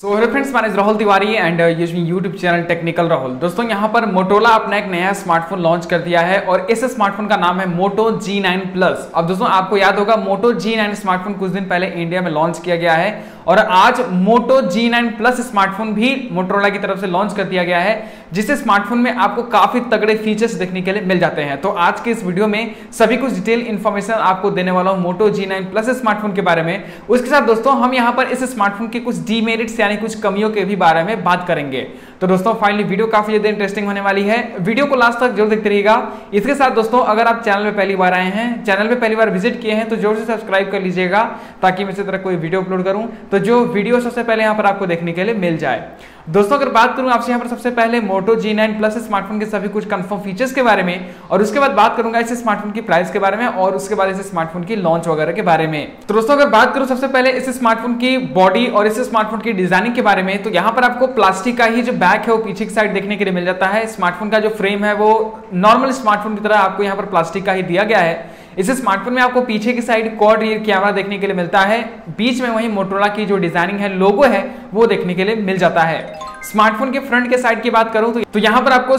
So hello friends, my name is Rahul Tiwari and YouTube channel technical Rahul. दोस्तों यहाँ पर Motorola अपना एक नया स्मार्टफोन लॉन्च कर दिया है और इस स्मार्टफोन का नाम है मोटो G9 प्लस। अब दोस्तों आपको याद होगा मोटो G9 स्मार्टफोन कुछ दिन पहले इंडिया में लॉन्च किया गया है और आज मोटो G9 प्लस स्मार्टफोन भी मोटोरोला की तरफ से लॉन्च कर दिया गया है, जिस स्मार्टफोन में आपको काफी तगड़े फीचर्स देखने के लिए मिल जाते हैं। तो आज के इस वीडियो में सभी कुछ डिटेल इन्फॉर्मेशन आपको देने वाला हूं मोटो G9 प्लस स्मार्टफोन के बारे में। उसके साथ दोस्तों हम यहाँ पर इस स्मार्टफोन के कुछ डीमेरिट्स यानी कुछ कमियों के भी बारे में बात करेंगे। तो दोस्तों फाइनली वीडियो काफी ज्यादा इंटरेस्टिंग होने वाली है, वीडियो को लास्ट तक जरूर देखते रहिएगा। इसके साथ दोस्तों अगर आप चैनल में पहली बार आए हैं, चैनल में पहली बार विजिट किए हैं तो जोर से सब्सक्राइब कर लीजिएगा ताकि मैं इसी तरह कोई वीडियो अपलोड करूं तो जो वीडियो सबसे पहले यहाँ पर आपको देखने के लिए मिल जाए। दोस्तों अगर बात करूं आपसे यहाँ पर सबसे पहले मोटो G9 प्लस स्मार्टफोन के सभी कुछ कंफर्म फीचर्स के बारे में और उसके बाद बात करूंगा इस स्मार्टफोन की प्राइस के बारे में और उसके बाद इस स्मार्टफोन की लॉन्च वगैरह के बारे में। तो दोस्तों अगर बात करूं सबसे पहले इस स्मार्टफोन की बॉडी और इस स्मार्टफोन की डिजाइनिंग के बारे में, तो यहाँ पर आपको प्लास्टिक का ही जो बैक है वो पीछे की साइड देखने के लिए मिल जाता है। स्मार्टफोन का जो फ्रेम है वो नॉर्मल स्मार्टफोन की तरह आपको यहाँ पर प्लास्टिक का ही दिया गया है। इस स्मार्टफोन में आपको पीछे की साइड क्वाड रियर कैमरा देखने के लिए मिलता है, बीच में वही मोटोरोला की जो डिजाइनिंग है, लोगो है, वो देखने के लिए मिल जाता है। स्मार्टफोन के फ्रंट के साइड की बात करूं तो यहां पर आपको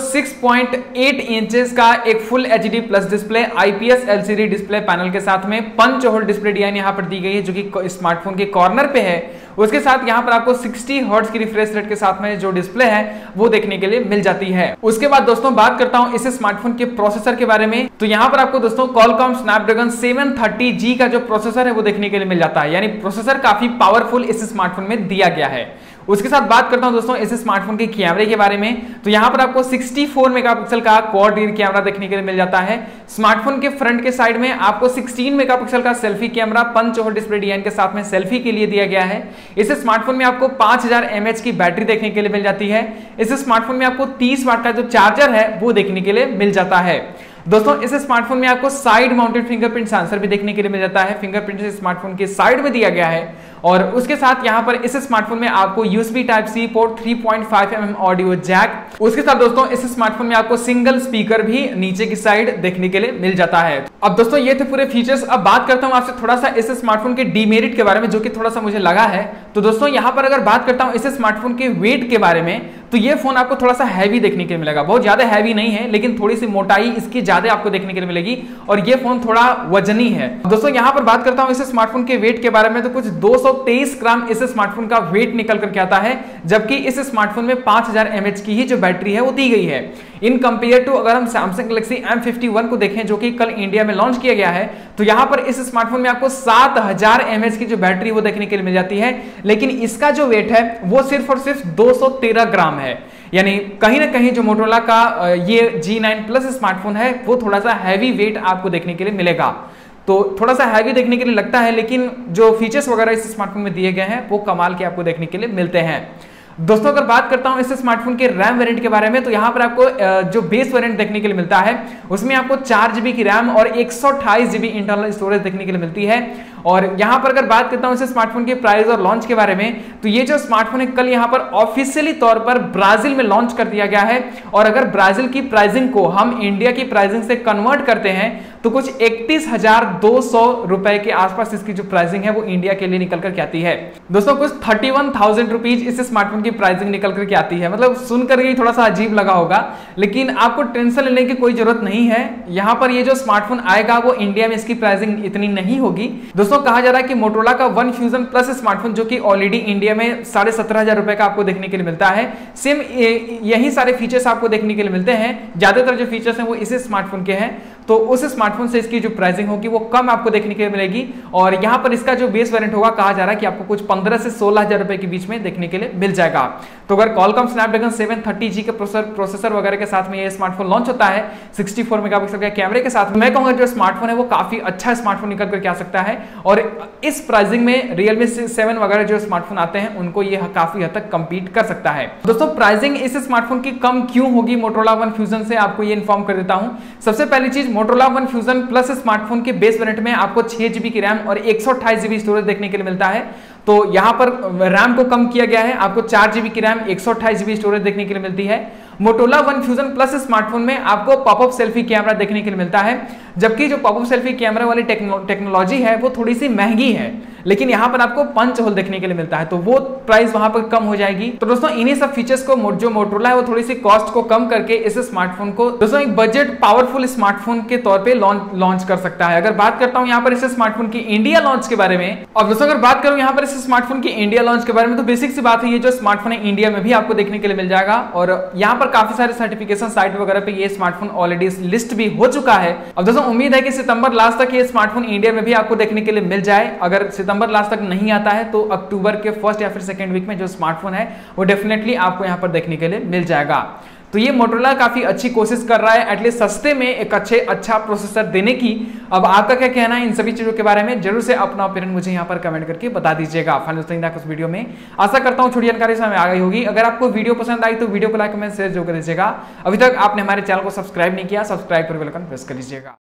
6.8 इंचेस का एक full HD plus display IPS LCD display panel के साथ में पंच होल डिस्प्ले डिजाइन यहां पर दी गई है जो कि स्मार्टफोन के कॉर्नर पे है। उसके साथ यहां पर आपको 60 हर्ट्ज की रिफ्रेश रेट के साथ में जो डिस्प्ले है वो देखने के लिए मिल जाती है। उसके बाद दोस्तों बात करता हूं इस स्मार्टफोन के प्रोसेसर के बारे में, तो यहां पर आपको दोस्तों Qualcomm Snapdragon 730G का जो प्रोसेसर है वो देखने के लिए मिल जाता है, यानी प्रोसेसर काफी पावरफुल इस स्मार्टफोन में दिया गया है। उसके साथ बात करता हूं दोस्तों इस स्मार्टफोन के कैमरे के बारे में, तो यहां पर आपको 64 मेगापिक्सल का क्वाड रियर कैमरा देखने के लिए मिल जाता है। स्मार्टफोन के फ्रंट के साइड में आपको 16 मेगापिक्सल का selfie camera punch hole display design के साथ में सेल्फी के लिए दिया गया है। इस स्मार्टफोन में आपको 5000 mAh की बैटरी देखने के लिए मिल जाती है। इस स्मार्टफोन में आपको 30 वाट का जो चार्जर है वो देखने के लिए मिल जाता है। दोस्तों इस स्मार्टफोन में आपको साइड माउंटेड फिंगरप्रिंट सेंसर भी देखने के लिए मिल जाता है, फिंगरप्रिंट इस स्मार्टफोन के साइड में दिया गया है। और उसके साथ यहां पर इस स्मार्टफोन में आपको USB Type-C पोर्ट, 3.5 mm ऑडियो जैक, उसके साथ दोस्तों इस स्मार्टफोन में आपको सिंगल स्पीकर भी नीचे की साइड देखने के लिए मिल जाता है। अब दोस्तों ये थे पूरे फीचर्स। अब बात करता हूं आपसे थोड़ा सा इस स्मार्टफोन के डीमेरिट के बारे में जो कि थोड़ा सा मुझे लगा है। तो दोस्तों यहां पर अगर बात करता हूं इस स्मार्टफोन के वेट के बारे में, तो ये फोन आपको थोड़ा सा हैवी देखने के लिए मिलेगा। बहुत ज्यादा हैवी नहीं है लेकिन थोड़ी सी मोटाई इसकी ज्यादा आपको देखने के लिए मिलेगी और ये फोन थोड़ा वजनी है। दोस्तों यहां पर बात करता हूं इस स्मार्टफोन के वेट के बारे में, तो कुछ 223 ग्राम इस स्मार्टफोन का वेट निकल करके आता है, जबकि इस स्मार्टफोन में 5000 mAh की ही जो बैटरी है वो दी गई है। इन कंपेयर टू अगर हम Samsung Galaxy M51 को देखें जो कि कल इंडिया में लॉन्च किया गया है, तो यहां पर इस स्मार्टफोन में आपको 7000 mAh की जो बैटरी वो देखने के लिए मिल जाती है, लेकिन इसका जो वेट है वो सिर्फ और सिर्फ 213 ग्राम है। यानी कहीं ना कहीं जो मोटोरोला का ये G9 प्लस स्मार्टफोन है वो थोड़ा सा हैवी वेट आपको देखने के लिए मिलेगा। तो थोड़ा सा हैवी देखने के लिए लगता है, लेकिन जो फीचर्स वगैरह इस स्मार्टफोन में दिए गए हैं वो कमाल के आपको देखने के लिए मिलते हैं। दोस्तों अगर बात करता हूं इस स्मार्टफोन के रैम वेरिएंट के बारे में, तो यहां पर आपको जो बेस वेरिएंट देखने के लिए मिलता है उसमें आपको 4GB की रैम और 128GB इंटरनल स्टोरेज देखने के लिए मिलती है। और यहां पर अगर बात करता हूं इस स्मार्टफोन के प्राइस और लॉन्च के बारे में, तो ये जो स्मार्टफोन है कल यहां पर ऑफिशियली तौर पर ब्राजील में लॉन्च कर दिया गया है। और अगर ब्राजील की प्राइसिंग को हम इंडिया की प्राइसिंग से कन्वर्ट करते हैं तो कुछ 31,200 रुपए के आसपास इसकी जो प्राइसिंग है वो इंडिया के लिए निकल करके आती है। दोस्तों कुछ 31,000 रुपीज इस स्मार्टफोन की प्राइसिंग निकल करके आती है। मतलब सुनकर ही थोड़ा सा अजीब लगा होगा, लेकिन आपको टेंशन लेने की कोई जरूरत नहीं है। यहां पर ये जो स्मार्टफोन आएगा वो इंडिया में इसकी प्राइसिंग इतनी नहीं होगी। दोस्तों कहा जा रहा है कि मोटोरोला का वन फ्यूजन प्लस स्मार्टफोन जो कि ऑलरेडी इंडिया में 17,500 रुपए का आपको देखने के लिए मिलता है, सेम यही सारे फीचर्स आपको देखने के लिए मिलते हैं। ज्यादातर जो फीचर्स हैं वो इसी स्मार्टफोन के हैं, तो उस स्मार्टफोन से इसकी जो प्राइसिंग होगी वो कम आपको देखने के लिए मिलेगी। और यहां पर इसका जो बेस वेरिएंट होगा कहा जा रहा है कि आपको कुछ 15 से 16,000 रुपए के बीच में देखने के लिए मिल जाएगा। तो अगर Qualcomm Snapdragon 730G के प्रोसेसर वगैरह के साथ में ये स्मार्टफोन लॉन्च होता है 64 मेगापिक्सल के कैमरे के साथ, मैं कहूंगा जो स्मार्टफोन है वो काफी अच्छा स्मार्टफोन निकल करके आ सकता है। और इस प्राइसिंग में Realme 7 वगैरह जो स्मार्टफोन आते हैं उनको ये काफी हद तक कम्पीट कर सकता है। दोस्तों प्राइसिंग इस स्मार्टफोन की कम क्यों होगी मोटोरोला वन फ्यूजन से, आपको ये इन्फॉर्म कर देता हूं। सबसे पहली चीज, Motorola one fusion plus smartphone के बेस वेरिएंट में आपको 6GB की रैम और 128GB स्टोरेज देखने के लिए मिलता है। तो यहां पर रैम को कम किया गया है, आपको 4GB की रैम 128GB स्टोरेज देखने के लिए मिलती है। Motorola one fusion plus smartphone में आपको पॉपअप सेल्फी कैमरा देखने के लिए मिलता है, जबकि जो पॉपअप सेल्फी कैमरा वाली टेक्नोलॉजी है वो थोड़ी सी महंगी है, लेकिन यहाँ पर आपको पंच होल देखने के लिए मिलता है, तो वो प्राइस वहां पर कम हो जाएगी। तो दोस्तों इन्हीं सब फीचर्स को जो मोटोरोला है वो थोड़ी सी कॉस्ट को कम करके इस स्मार्टफोन को दोस्तों एक बजट पावरफुल स्मार्टफोन के तौर पे लॉन्च कर सकता है। अगर बात करता हूं यहाँ पर इस स्मार्टफोन की इंडिया लॉन्च के बारे में, और दोस्तों अगर बात करूं यहाँ पर इस स्मार्टफोन की इंडिया लॉन्च के बारे में, तो बेसिक सी बात है ये जो स्मार्टफोन है इंडिया में भी आपको देखने के लिए मिल जाएगा, और यहाँ पर काफी सारे सर्टिफिकेशन साइट वगैरह पे ये स्मार्टफोन ऑलरेडी लिस्ट भी हो चुका है। अब दोस्तों उम्मीद है कि सितंबर लास्ट तक ये स्मार्टफोन इंडिया में भी आपको देखने के लिए मिल जाए। अगर सितंबर लास्ट तक नहीं आता है तो अक्टूबर के फर्स्ट या फिर सेकेंड वीक में जो स्मार्टफोन है वो डेफिनेटली आपको यहाँ पर देखने के लिए मिल जाएगा। तो ये मोटोरोला काफी अच्छी कोशिश कर रहा है एटलीस्ट सस्ते में एक अच्छा प्रोसेसर देने की। अब आपका क्या कहना है इन सभी चीजों के बारे में, जरूर से अपना ओपिनियन मुझे यहाँ पर कमेंट करके बता दीजिएगा। फाइनल दोस्तों इस वीडियो में आशा करता हूँ छोटी जानकारी समय आ गई होगी। अगर आपको वीडियो पसंद आई तो वीडियो को लाइक कमेंट शेयर जरूर कर दीजिएगा। अभी तक आपने हमारे चैनल को सब्सक्राइब नहीं किया, सब्सक्राइब कर बेल आइकन प्रेस कर लीजिएगा।